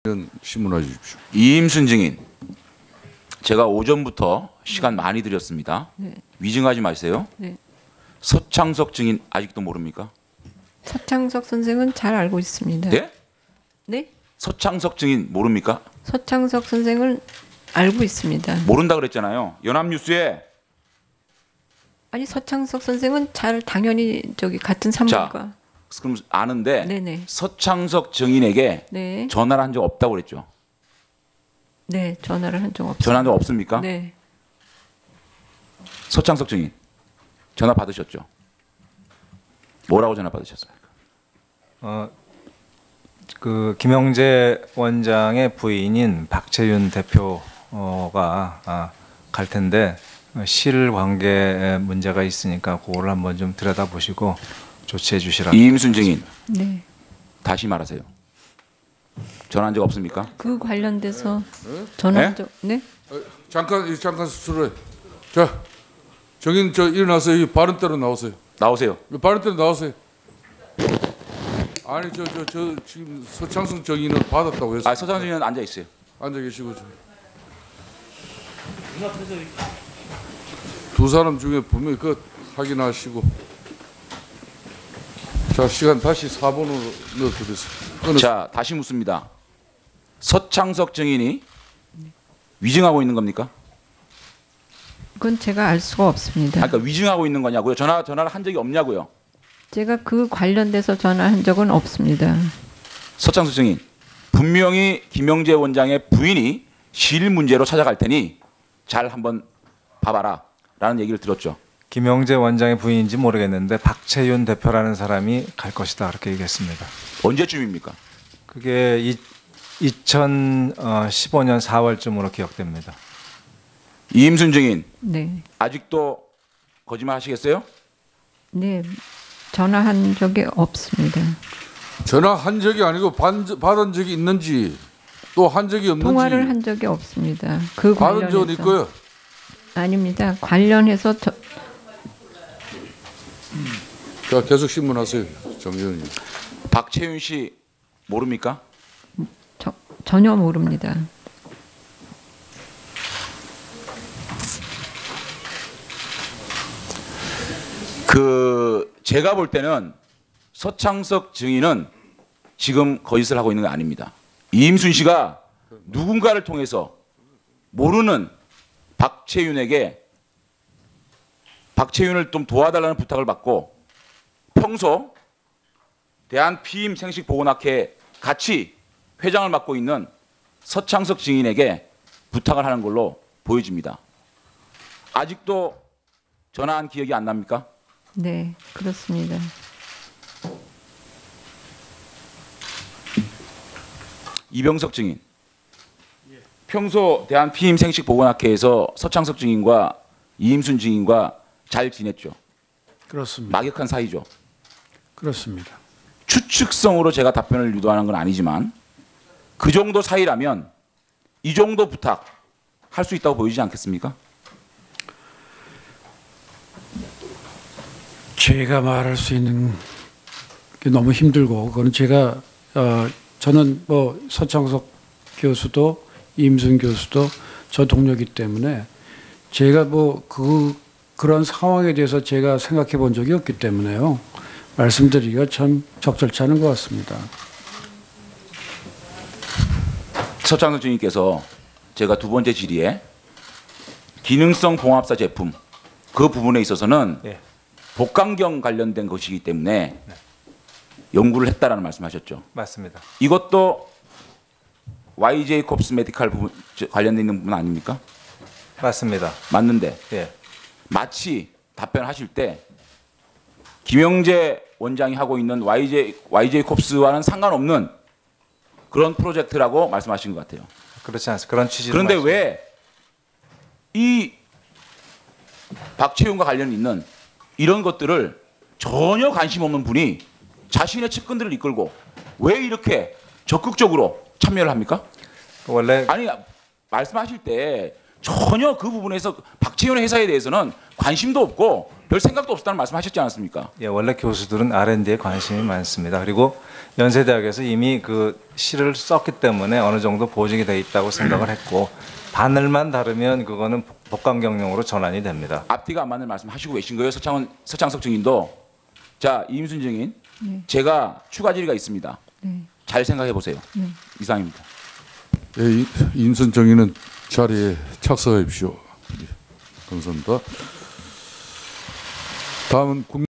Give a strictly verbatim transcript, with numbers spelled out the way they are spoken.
신문해 주십시오. 이임순 증인, 제가 오전부터 시간 많이 드렸습니다. 네. 위증하지 마세요. 네. 서창석 증인 아직도 모릅니까? 서창석 선생은 잘 알고 있습니다. 네? 네? 서창석 증인 모릅니까? 서창석 선생은 알고 있습니다. 모른다 그랬잖아요. 연합뉴스에. 아니 서창석 선생은 잘 당연히 저기 같은 산부인과. 자, 그럼 아는데 네네. 서창석 증인에게 네. 전화를 한 적 없다고 그랬죠. 네, 전화를 한 적 없습니다. 전화한 적 없습니까? 네. 서창석 증인 전화 받으셨죠? 뭐라고 전화 받으셨어요? 어, 그 김영재 원장의 부인인 박채윤 대표가 아, 갈 텐데 실 관계에 문제가 있으니까 그거를 한번 좀 들여다보시고 조치해 주시라. 이임순 증인 네. 다시 말하세요. 전화한 적 없습니까? 그 관련돼서 전화한 네? 적 네? 어, 잠깐 잠깐 수술해. 자, 정인 저 일어나서 여기 바른대로 나오세요. 나오세요. 바른대로 나오세요. 아니 저 저 저 지금 서창석 정인은 받았다고 했어요. 아, 서창석 증인은 앉아 있어요. 앉아 계시고 좀. 두 사람 중에 분명히 그 확인하시고. 자, 시간 다시 사 번으로 넣어드렸습니다. 자, 다시 묻습니다. 서창석 증인이 위증하고 있는 겁니까? 그건 제가 알 수가 없습니다. 아, 그러니까 위증하고 있는 거냐고요? 전화 전화를 한 적이 없냐고요? 제가 그 관련돼서 전화한 적은 없습니다. 서창석 증인, 분명히 김영재 원장의 부인이 실 문제로 찾아갈 테니 잘 한번 봐봐라 라는 얘기를 들었죠. 김영재 원장의 부인인지 모르겠는데 박채윤 대표라는 사람이 갈 것이다 그렇게 얘기했습니다. 언제쯤입니까? 그게 이, 이천십오 년 사월쯤으로 기억됩니다. 이임순 증인, 네. 아직도 거짓말 하시겠어요? 네. 전화한 적이 없습니다. 전화한 적이 아니고 받, 받은 적이 있는지 또 한 적이 없는지. 통화를 한 적이 없습니다. 그 받은 관련해서. 적은 있고요. 아닙니다. 관련해서 저, 자, 계속 신문하세요, 정 의원님. 박채윤 씨 모릅니까? 저, 전혀 모릅니다. 그 제가 볼 때는 서창석 증인은 지금 거짓을 하고 있는 게 아닙니다. 이임순 씨가 누군가를 통해서 모르는 박채윤에게 박채윤을 좀 도와달라는 부탁을 받고 평소 대한피임생식보건학회 같이 회장을 맡고 있는 서창석 증인에게 부탁을 하는 걸로 보여집니다. 아직도 전화한 기억이 안 납니까? 네, 그렇습니다. 이병석 증인, 평소 대한피임생식보건학회에서 서창석 증인과 이임순 증인과 잘 지냈죠? 그렇습니다. 막역한 사이죠? 그렇습니다. 추측성으로 제가 답변을 유도하는 건 아니지만 그 정도 사이라면 이 정도 부탁 할 수 있다고 보이지 않겠습니까? 제가 말할 수 있는 게 너무 힘들고 그건 제가 어, 저는 뭐 서창석 교수도 임순 교수도 저 동료이기 때문에 제가 뭐 그 그런 상황에 대해서 제가 생각해 본 적이 없기 때문에요. 말씀드리기가 참 적절치 않은 것 같습니다. 서창석 증인께서 제가 두 번째 질의에 기능성 봉합사 제품 그 부분에 있어서는 예. 복강경 관련된 것이기 때문에 네. 연구를 했다라는 말씀하셨죠. 맞습니다. 이것도 와이제이 콥스 메디칼 부분 관련돼 있는 부분 아닙니까? 맞습니다. 맞는데 예. 마치 답변하실 때 김영재 원장이 하고 있는 와이제이 와이제이 콥스와는 상관없는 그런 프로젝트라고 말씀하신 것 같아요. 그렇지 않습니다. 그런 취지로. 그런데 말씀... 왜 이 박채윤과 관련 있는 이런 것들을 전혀 관심 없는 분이 자신의 측근들을 이끌고 왜 이렇게 적극적으로 참여를 합니까? 원래 아니 말씀하실 때 전혀 그 부분에서 박채윤 회사에 대해서는 관심도 없고 별 생각도 없었다는 말씀하셨지 않았습니까? 예, 원래 교수들은 알 앤 디에 관심이 많습니다. 그리고 연세대학에서 이미 그 시를 썼기 때문에 어느 정도 보증이 돼 있다고 생각을 했고 바늘만 다르면 그거는 복강 경영으로 전환이 됩니다. 앞뒤가 안 맞는 말씀하시고 계신 거예요, 서창원 서창석 증인도. 자, 이임순 증인, 네. 제가 추가 질의가 있습니다. 네. 잘 생각해 보세요. 네. 이상입니다. 예, 이- 임순 정의는 자리에 착석하십시오. 예, 감사합니다. 다음은 국